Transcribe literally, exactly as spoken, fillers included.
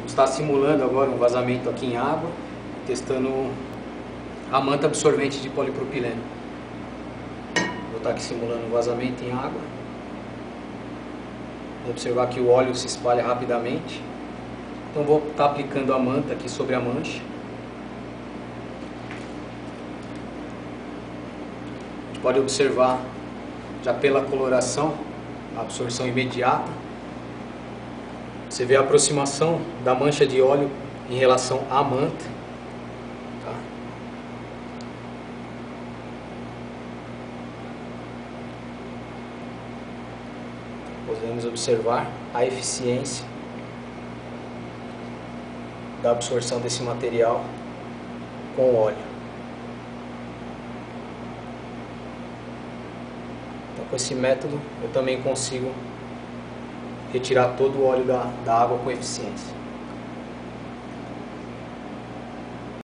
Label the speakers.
Speaker 1: estar simulando agora um vazamento aqui em água, testando a manta absorvente de polipropileno. Vou estar aqui simulando um vazamento em água. Vou observar que o óleo se espalha rapidamente. Então vou estar aplicando a manta aqui sobre a mancha. A gente pode observar já pela coloração a absorção imediata. Você vê a aproximação da mancha de óleo em relação à manta. Tá? Podemos observar a eficiência da absorção desse material com o óleo. Então, com esse método eu também consigo retirar todo o óleo da, da água com eficiência.